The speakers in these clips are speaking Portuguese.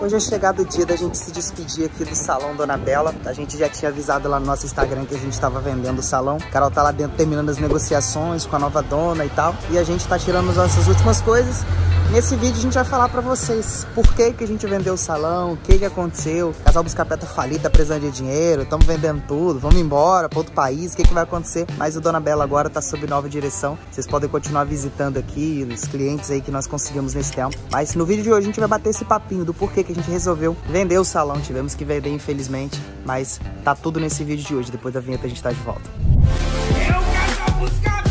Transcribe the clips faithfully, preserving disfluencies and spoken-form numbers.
Hoje é chegado o dia da gente se despedir aqui do salão Dona Bela. A gente já tinha avisado lá no nosso Instagram que a gente tava vendendo o salão. A Carol tá lá dentro terminando as negociações com a nova dona e tal. E a gente tá tirando as nossas últimas coisas. Nesse vídeo a gente vai falar pra vocês por que que a gente vendeu o salão, o que que aconteceu. O Casal Buscapé tá falido, tá precisando de dinheiro, estamos vendendo tudo, vamos embora pra outro país, o que que vai acontecer? Mas o Dona Bela agora tá sob nova direção. Vocês podem continuar visitando aqui os clientes aí que nós conseguimos nesse tempo. Mas no vídeo de hoje a gente vai bater esse papinho do porquê que a gente resolveu vender o salão. Tivemos que vender, infelizmente, mas tá tudo nesse vídeo de hoje. Depois da vinheta a gente tá de volta. É o Casal Buscapé!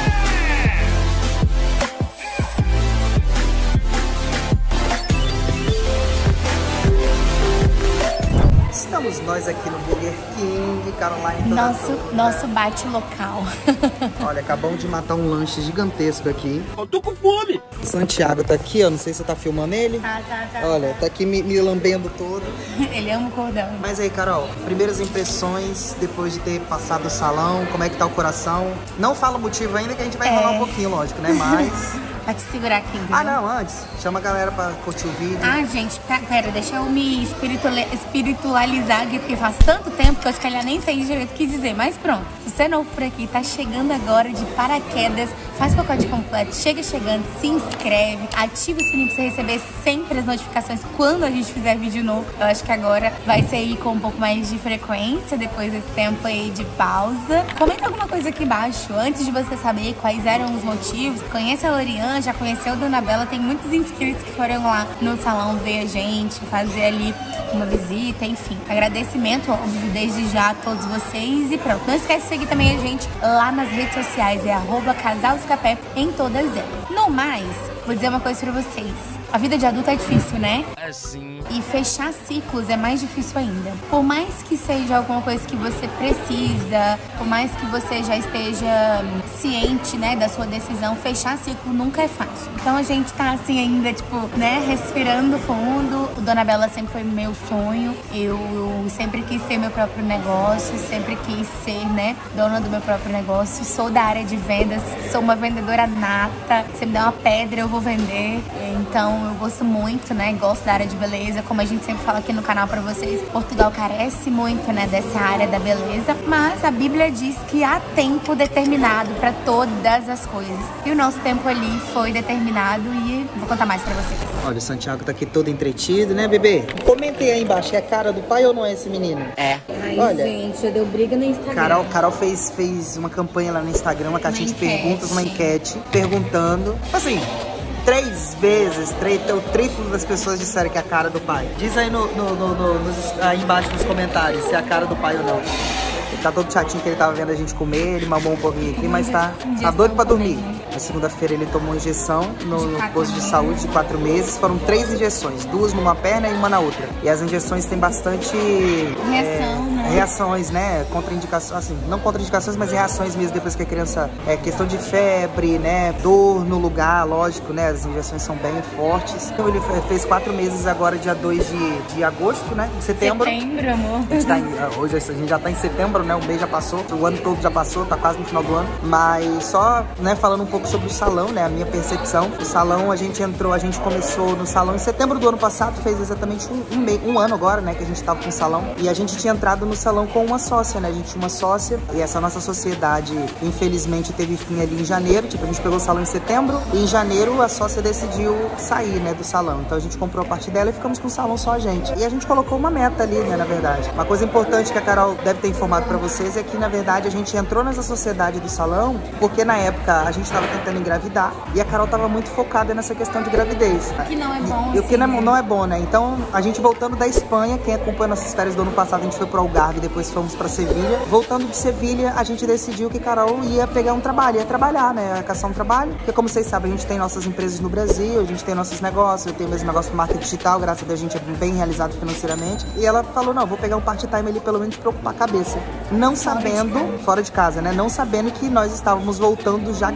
Estamos nós aqui no Burger King, Caroline. Nosso, nosso bate local. Olha, acabamos de matar um lanche gigantesco aqui. Eu tô com fome! Santiago tá aqui, ó. Não sei se você tá filmando ele. Tá, tá, tá. Olha, tá aqui me, me lambendo todo. Ele ama o cordão. Mas aí, Carol, primeiras impressões depois de ter passado o salão, como é que tá o coração? Não fala o motivo ainda, que a gente vai enrolar É. um pouquinho, lógico, né? Mas... Pra te segurar aqui, entendeu? Ah, não, antes. Chama a galera pra curtir o vídeo. Ah, gente, pe- pera, deixa eu me espirituali- espiritualizar aqui, porque faz tanto tempo que eu, se calhar, nem sei direito o que dizer. Mas pronto, se você é novo por aqui, tá chegando agora de paraquedas, faz o pacote completo, chega chegando, se inscreve, ativa o sininho pra você receber sempre as notificações quando a gente fizer vídeo novo. Eu acho que agora vai ser aí com um pouco mais de frequência, depois desse tempo aí de pausa. Comenta alguma coisa aqui embaixo, antes de você saber quais eram os motivos. Conhece a Lorian, já conheceu a Dona Bela, tem muitos inscritos que foram lá no salão ver a gente, fazer ali uma visita, enfim. Agradecimento, óbvio, desde já a todos vocês. E pronto, não esquece de seguir também a gente lá nas redes sociais, é arroba Casal Buscapé em todas elas. No mais, vou dizer uma coisa pra vocês. A vida de adulto é difícil, né? É sim. E fechar ciclos é mais difícil ainda. Por mais que seja alguma coisa que você precisa, por mais que você já esteja ciente, né, da sua decisão, fechar ciclo nunca é fácil. Então a gente tá assim ainda, tipo, né, respirando fundo. O Dona Bela sempre foi meu sonho. Eu sempre quis ter meu próprio negócio, sempre quis ser, né, dona do meu próprio negócio. Sou da área de vendas, sou uma vendedora nata. Você me dá uma pedra, eu vou vender. Então eu gosto muito, né? Gosto da área de beleza. Como a gente sempre fala aqui no canal pra vocês, Portugal carece muito, né, dessa área da beleza. Mas a Bíblia diz que há tempo determinado pra todas as coisas. E o nosso tempo ali foi determinado e vou contar mais pra vocês. Olha, o Santiago tá aqui todo entretido, né, bebê? Comentei aí embaixo, é a cara do pai ou não é esse menino? É. Ai, Olha, gente, já deu briga no Instagram. Carol, Carol fez, fez uma campanha lá no Instagram, uma caixinha de enquete. perguntas, uma enquete, perguntando, assim... Três vezes, três, o triplo das pessoas disseram que é a cara do pai. Diz aí, no, no, no, no, nos, aí embaixo nos comentários se é a cara do pai ou não. Ele tá todo chatinho que ele tava vendo a gente comer, ele mamou um pouquinho aqui, mas tá, tá doido pra dormir. Na segunda-feira ele tomou injeção no, no posto de saúde de quatro meses. Foram três injeções, duas numa perna e uma na outra. E as injeções têm bastante... Reação, é, né? Reações, né? Contraindicações, assim, não contraindicações, mas reações mesmo depois que a criança... É questão de febre, né? Dor no lugar, lógico, né? As injeções são bem fortes. Então ele fez quatro meses agora, dia dois de, de agosto, né? De setembro. Setembro, amor. A gente tá em, hoje a gente já tá em setembro, né? O mês já passou, o ano todo já passou, tá quase no final do ano. Mas só, né, falando um pouco sobre o salão, né? A minha percepção. O salão, a gente entrou, a gente começou no salão em setembro do ano passado, fez exatamente um, um, mês, um ano agora, né? Que a gente tava com o salão. E a gente tinha entrado no salão com uma sócia, né? A gente tinha uma sócia e essa nossa sociedade, infelizmente, teve fim ali em janeiro. Tipo, a gente pegou o salão em setembro e em janeiro a sócia decidiu sair, né, do salão. Então a gente comprou a parte dela e ficamos com o salão só a gente. E a gente colocou uma meta ali, né, na verdade. Uma coisa importante que a Carol deve ter informado pra vocês é que, na verdade, a gente entrou nessa sociedade do salão porque, na época, a gente tava tentando engravidar e a Carol tava muito focada nessa questão de gravidez. O que não é bom, E o que assim, não é, né? não é bom, né? Então, a gente voltando da Espanha, quem acompanha nossas férias do ano passado, a gente foi pro Algarve, depois fomos pra Sevilha. Voltando de Sevilha, a gente decidiu que Carol ia pegar um trabalho, ia trabalhar, né? Ia caçar um trabalho. Porque, como vocês sabem, a gente tem nossas empresas no Brasil, a gente tem nossos negócios, eu tenho meus negócios no marketing digital, graças a Deus a gente é bem realizado financeiramente. E ela falou, não, vou pegar um part-time ali, pelo menos pra ocupar a cabeça. Não sabendo, fora de casa, né? Não sabendo que nós estávamos voltando já grávidos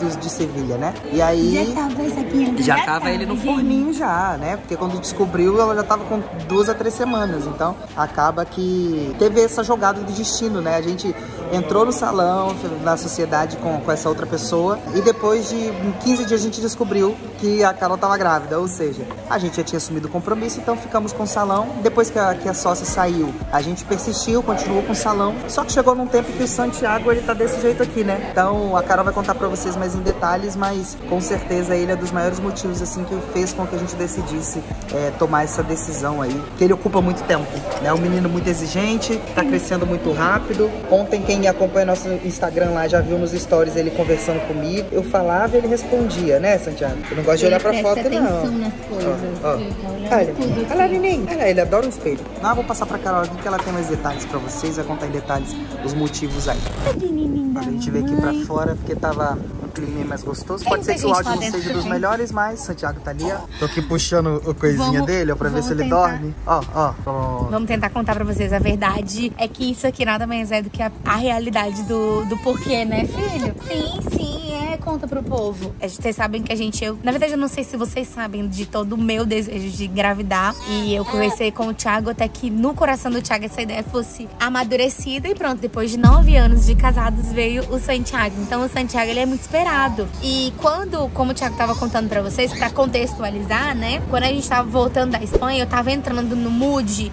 os de Sevilha, né? E aí... Já tava isso aqui. Já tava ele no forninho já, né? Porque quando descobriu, ela já tava com duas a três semanas. Então, acaba que teve essa jogada de destino, né? A gente entrou no salão, na sociedade com, com essa outra pessoa. E depois de quinze dias a gente descobriu que a Carol tava grávida. Ou seja, a gente já tinha assumido o compromisso, então ficamos com o salão. Depois que a, que a sócia saiu, a gente persistiu, continuou com o salão. Só que chegou num tempo que o Santiago, ele tá desse jeito aqui, né? Então, a Carol vai contar pra vocês mais em detalhes, mas com certeza ele é dos maiores motivos, assim, que fez com que a gente decidisse é, tomar essa decisão aí. Que ele ocupa muito tempo, né? Um menino muito exigente, tá crescendo muito rápido. Ontem, quem acompanha nosso Instagram lá já viu nos stories ele conversando comigo. Eu falava e ele respondia, né, Santiago? Eu não gosto de olhar pra foto, não. Nas coisas, ó, ó. tá Olha, tudo olha, neném. Olha, ele adora um espelho. Não, eu vou passar pra Carol aqui que ela tem mais detalhes pra vocês, vai contar em detalhes os motivos aí. A gente veio aqui pra fora porque tava um clima mais gostoso. Pode ser que o áudio não seja dos melhores, mas Santiago tá ali, ó. Tô aqui puxando a coisinha vamos, dele, ó, pra ver se ele tentar. dorme. Ó, ó. Pronto. Vamos tentar contar pra vocês a verdade. É que isso aqui nada mais é do que a, a realidade do, do porquê, né, filho? Sim, sim, é. Conta pro povo. Vocês sabem que a gente... Eu, na verdade, eu não sei se vocês sabem de todo o meu desejo de engravidar. E eu conversei com o Thiago até que no coração do Thiago essa ideia fosse amadurecida. E pronto, depois de nove anos de casados veio o Santiago. Então o Santiago, ele é muito esperado. E quando, como o Thiago tava contando pra vocês, pra contextualizar, né? Quando a gente tava voltando da Espanha, eu tava entrando no mood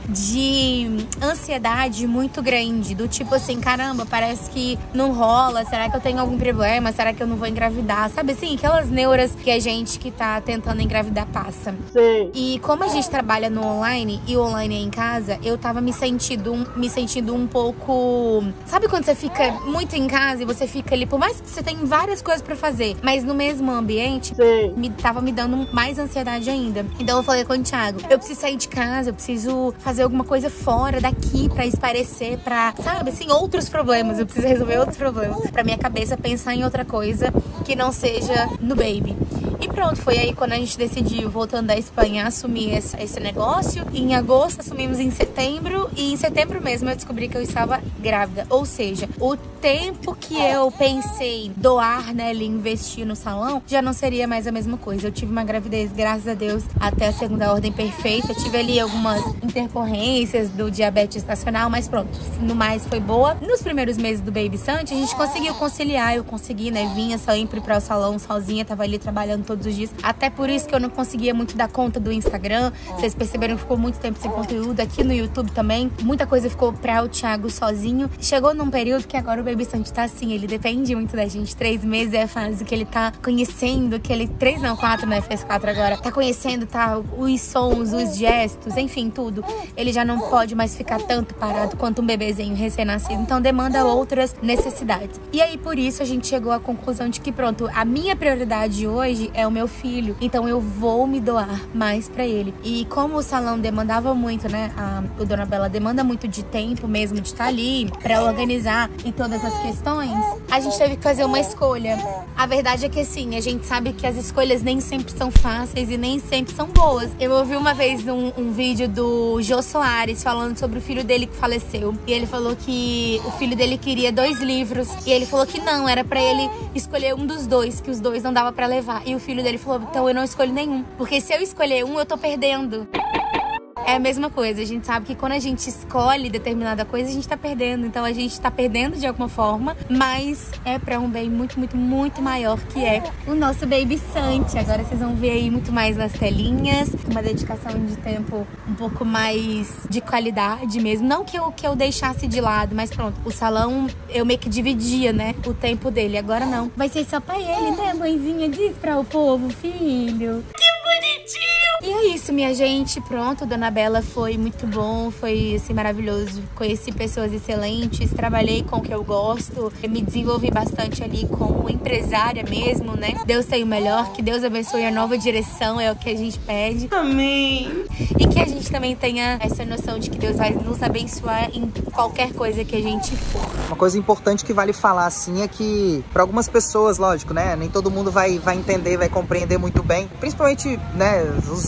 de ansiedade muito grande. Do tipo assim, caramba, parece que não rola. Será que eu tenho algum problema? Será que eu não vou engravidar? Sabe assim, aquelas neuras que a gente que tá tentando engravidar passa. Sim. E como a gente trabalha no online e o online é em casa, eu tava me sentindo, me sentindo um pouco... Sabe quando você fica muito em casa e você fica ali, por mais que você tenha várias coisas pra fazer, mas no mesmo ambiente, Sim. me, tava me dando mais ansiedade ainda. Então eu falei com o Thiago, eu preciso sair de casa, eu preciso fazer alguma coisa fora daqui pra esparecer, pra, sabe, assim, outros problemas. Eu preciso resolver outros problemas pra minha cabeça pensar em outra coisa que não seja no baby. E pronto, foi aí quando a gente decidiu, voltando da Espanha, assumir esse, esse negócio. Em agosto, assumimos em setembro. E em setembro mesmo eu descobri que eu estava grávida. Ou seja, o tempo que eu pensei doar, né, ali, investir no salão, já não seria mais a mesma coisa. Eu tive uma gravidez, graças a Deus, até a segunda ordem perfeita. Tive ali algumas intercorrências do diabetes estacional, mas pronto, no mais foi boa. Nos primeiros meses do Baby Santi, a gente conseguiu conciliar. Eu consegui, né, vinha sempre para o salão sozinha, tava ali trabalhando todos os dias. Até por isso que eu não conseguia muito dar conta do Instagram. Vocês perceberam que ficou muito tempo sem conteúdo. Aqui no YouTube também, muita coisa ficou pra o Thiago sozinho. Chegou num período que agora o Baby Santi tá assim, ele depende muito da gente. Três meses é a fase que ele tá conhecendo, que ele... Três não, quatro, né? Fez quatro agora. Tá conhecendo, tá? Os sons, os gestos, enfim, tudo. Ele já não pode mais ficar tanto parado quanto um bebezinho recém-nascido. Então demanda outras necessidades. E aí, por isso, a gente chegou à conclusão de que, pronto, a minha prioridade hoje é o meu filho. Então eu vou me doar mais pra ele. E como o salão demandava muito, né? A, o Dona Bela demanda muito de tempo mesmo, de estar ali pra organizar e todas as questões, a gente teve que fazer uma escolha. A verdade é que, assim, a gente sabe que as escolhas nem sempre são fáceis e nem sempre são boas. Eu ouvi uma vez um, um vídeo do Jô Soares falando sobre o filho dele que faleceu. E ele falou que o filho dele queria dois livros. E ele falou que não, era pra ele escolher um dos dois, que os dois não dava pra levar. E o filho dele falou, então eu não escolho nenhum. Porque se eu escolher um, eu tô perdendo. É a mesma coisa, a gente sabe que quando a gente escolhe determinada coisa, a gente tá perdendo. Então a gente tá perdendo de alguma forma, mas é pra um bem muito, muito, muito maior, que é o nosso Baby Santi. Agora vocês vão ver aí muito mais nas telinhas, uma dedicação de tempo um pouco mais de qualidade mesmo. Não que eu, que eu deixasse de lado, mas pronto, o salão eu meio que dividia, né, o tempo dele. Agora não, vai ser só pra ele, né, mãezinha? Diz pra o povo, filho. Que bonitinho! E é isso, minha gente, pronto, Dona Bela foi muito bom, foi assim maravilhoso. Conheci pessoas excelentes, trabalhei com o que eu gosto, me desenvolvi bastante ali como empresária mesmo, né? Deus tem o melhor, que Deus abençoe a nova direção, é o que a gente pede. Amém! E que a gente também tenha essa noção de que Deus vai nos abençoar em qualquer coisa que a gente for. Uma coisa importante que vale falar assim é que para algumas pessoas, lógico, né? Nem todo mundo vai, vai entender, vai compreender muito bem, principalmente, né, os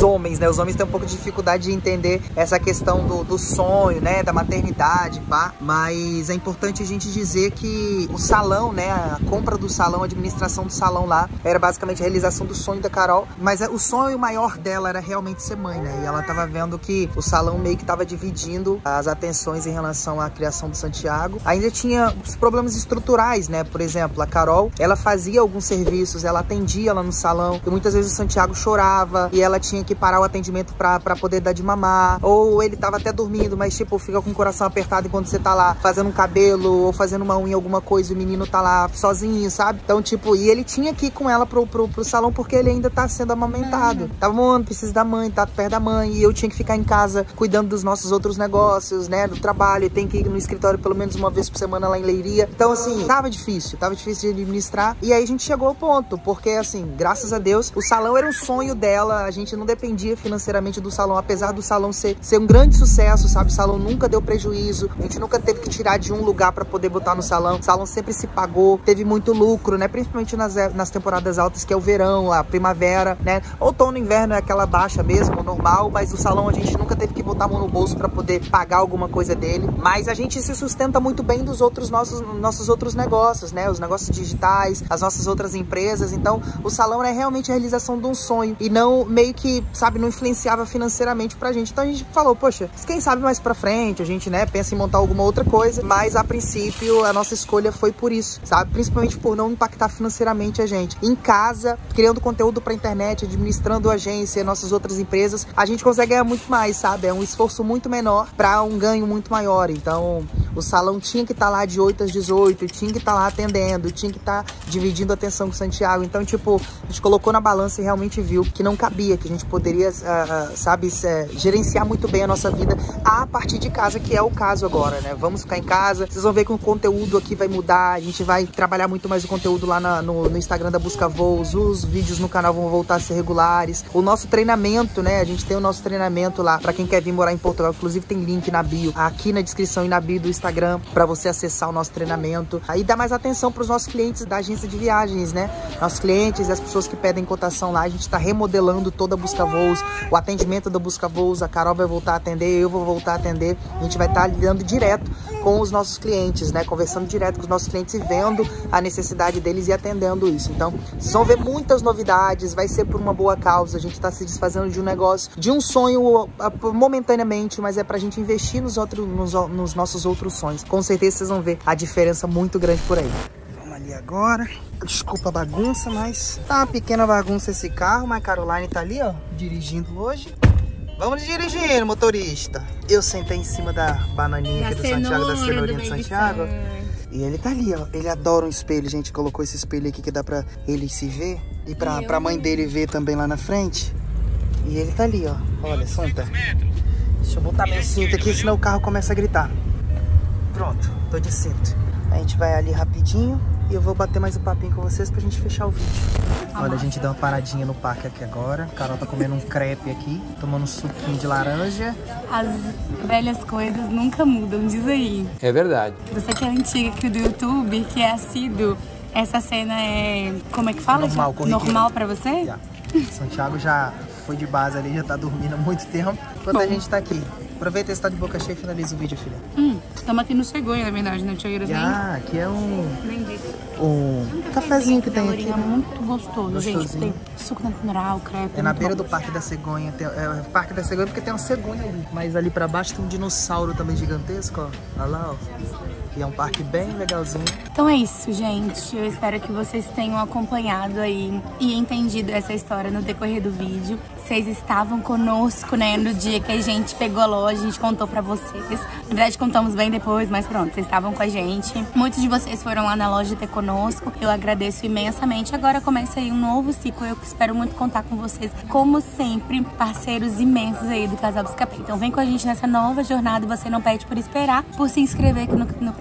homens, né? Os homens têm um pouco de dificuldade de entender essa questão do, do sonho, né? Da maternidade, pá. Mas é importante a gente dizer que o salão, né? A compra do salão, a administração do salão lá, era basicamente a realização do sonho da Carol. Mas o sonho maior dela era realmente ser mãe, né? E ela tava vendo que o salão meio que tava dividindo as atenções em relação à criação do Santiago. Ainda tinha os problemas estruturais, né? Por exemplo, a Carol, ela fazia alguns serviços, ela atendia lá no salão, e muitas vezes o Santiago chorava e ela tinha que parar o atendimento pra, pra poder dar de mamar, ou ele tava até dormindo, mas tipo, fica com o coração apertado enquanto você tá lá fazendo um cabelo ou fazendo uma unha, alguma coisa, e o menino tá lá sozinho, sabe? Então, tipo, e ele tinha que ir com ela pro, pro, pro salão porque ele ainda tá sendo amamentado. Tava, mano, precisa da mãe, tá perto da mãe, e eu tinha que ficar em casa cuidando dos nossos outros negócios, né, do trabalho, e tem que ir no escritório pelo menos uma vez por semana lá em Leiria. Então, assim, tava difícil, tava difícil de administrar, e aí a gente chegou ao ponto, porque, assim, graças a Deus, o salão era um sonho dela, a gente não dependia financeiramente do salão, apesar do salão ser, ser um grande sucesso, sabe, o salão nunca deu prejuízo, a gente nunca teve que tirar de um lugar pra poder botar no salão, o salão sempre se pagou, teve muito lucro, né, principalmente nas, nas temporadas altas, que é o verão, a primavera, né, outono e inverno é aquela baixa mesmo, normal, mas o salão a gente nunca teve que botar a mão no bolso pra poder pagar alguma coisa dele, mas a gente se sustenta muito bem dos outros nossos, nossos outros negócios, né, os negócios digitais, as nossas outras empresas. Então o salão é realmente a realização de um sonho e não meio que, sabe, não influenciava financeiramente pra gente. Então a gente falou, poxa, quem sabe mais pra frente a gente, né, pensa em montar alguma outra coisa, mas a princípio a nossa escolha foi por isso, sabe, principalmente por não impactar financeiramente a gente. Em casa, criando conteúdo pra internet, administrando a agência, nossas outras empresas, a gente consegue ganhar muito mais, sabe, é um esforço muito menor pra um ganho muito maior. Então o salão tinha que estar tá lá de oito às dezoito, tinha que estar tá lá atendendo, tinha que estar tá dividindo a atenção com o Santiago. Então, tipo, a gente colocou na balança e realmente viu que não cabia, que a gente poderia, uh, uh, sabe, uh, gerenciar muito bem a nossa vida a partir de casa, que é o caso agora, né? Vamos ficar em casa, vocês vão ver que o conteúdo aqui vai mudar, a gente vai trabalhar muito mais o conteúdo lá na, no, no Instagram da Busca Voos, os vídeos no canal vão voltar a ser regulares, o nosso treinamento, né? A gente tem o nosso treinamento lá, pra quem quer vir morar em Portugal, inclusive tem link na bio, aqui na descrição e na bio do Instagram, pra você acessar o nosso treinamento. Aí dá mais atenção pros nossos clientes da agência de viagens, né? Nossos clientes e as pessoas que pedem cotação lá, a gente tá remodelando toda a Busca Voos, o atendimento da Busca Voos, a Carol vai voltar a atender, eu vou voltar a atender, a gente vai estar tá lidando direto com os nossos clientes, né? Conversando direto com os nossos clientes e vendo a necessidade deles e atendendo isso. Então, vocês vão ver muitas novidades, vai ser por uma boa causa, a gente tá se desfazendo de um negócio, de um sonho momentaneamente, mas é pra gente investir nos, outros, nos, nos nossos outros sonhos. Com certeza vocês vão ver a diferença muito grande por aí. Vamos ali agora. Desculpa a bagunça, mas tá uma pequena bagunça esse carro, mas a Caroline tá ali, ó, dirigindo hoje. Vamos dirigindo, motorista. Eu sentei em cima da bananinha aqui do Santiago, da cenourinha do Santiago. E ele tá ali, ó. Ele adora um espelho, gente. Colocou esse espelho aqui que dá pra ele se ver. E pra, pra mãe dele ver também lá na frente. E ele tá ali, ó. Olha, Santa. Deixa eu botar meu cinto aqui, senão o carro começa a gritar. Pronto, tô de cinto. A gente vai ali rapidinho e eu vou bater mais um papinho com vocês pra gente fechar o vídeo. Olha, a gente deu uma paradinha no parque aqui agora. A Carol tá comendo um crepe aqui, tomando um suquinho de laranja. As velhas coisas nunca mudam, diz aí. É verdade. Você que é antiga aqui do YouTube, que é assíduo, essa cena é, como é que fala? Normal, corriqueira. Normal pra você? Yeah. Santiago já foi de base ali, já tá dormindo há muito tempo. Enquanto a gente tá aqui. Aproveita esse tá de boca cheia e finaliza o vídeo, filha. Hum, estamos aqui no Cegonha, na verdade, né, tia Irazinha? Ah, aqui é um... Nem disse. Um cafezinho que tem aqui. É muito gostoso, Gostosinho. gente. Tem suco natural, crepe. É na muito beira bom. do Parque da Cegonha. Tem, é o Parque da Cegonha porque tem uma cegonha ali. Mas ali pra baixo tem um dinossauro também gigantesco, ó. Olha lá, ó. E é um parque bem legalzinho. Então é isso, gente. Eu espero que vocês tenham acompanhado aí e entendido essa história no decorrer do vídeo. Vocês estavam conosco, né, no dia que a gente pegou a loja, a gente contou pra vocês. Na verdade, contamos bem depois, mas pronto, vocês estavam com a gente. Muitos de vocês foram lá na loja ter conosco. Eu agradeço imensamente. Agora começa aí um novo ciclo. Eu espero muito contar com vocês, como sempre, parceiros imensos aí do Casal Buscapé. Então vem com a gente nessa nova jornada. Você não perde por esperar, por se inscrever aqui no, no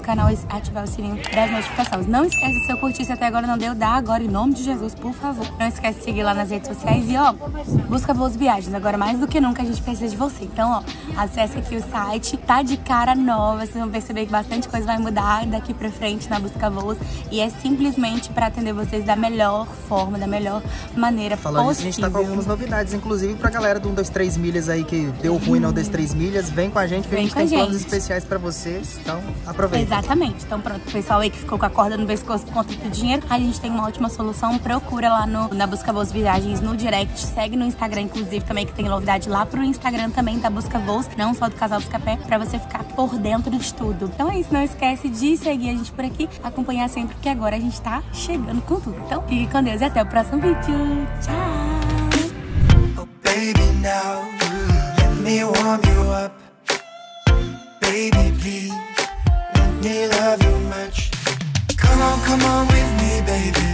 canal e ativar o sininho das notificações. Não esquece, se eu curtir, se até agora não deu, dá agora em nome de Jesus, por favor. Não esquece de seguir lá nas redes sociais e, ó, busca Voos Viagens. Agora, mais do que nunca, a gente precisa de você. Então, ó, acesse aqui o site, tá de cara nova. Vocês vão perceber que bastante coisa vai mudar daqui pra frente na Busca Voos. E é simplesmente pra atender vocês da melhor forma, da melhor maneira Falando possível. Isso, a gente tá com algumas novidades, inclusive pra galera do um, dois, três milhas aí que deu ruim no um, dois, três milhas. Vem com a gente que Vem a gente com tem a gente. planos especiais pra vocês. Então, aproveita. Exatamente. Então, pronto, o pessoal aí que ficou com a corda no pescoço por conta do dinheiro, a gente tem uma ótima solução. Procura lá no, na Busca Voos Viagens, no direct. Segue no Instagram, inclusive, também, que tem novidade lá pro Instagram também da Busca Voos, não só do Casal Buscapé, pra você ficar por dentro de tudo. Então é isso, não esquece de seguir a gente por aqui, acompanhar sempre, que agora a gente tá chegando com tudo. Então, fique com Deus e até o próximo vídeo. Tchau! Oh, baby, now, let me warm you up. Baby, please, let me love you much. Come on, come on with me, baby.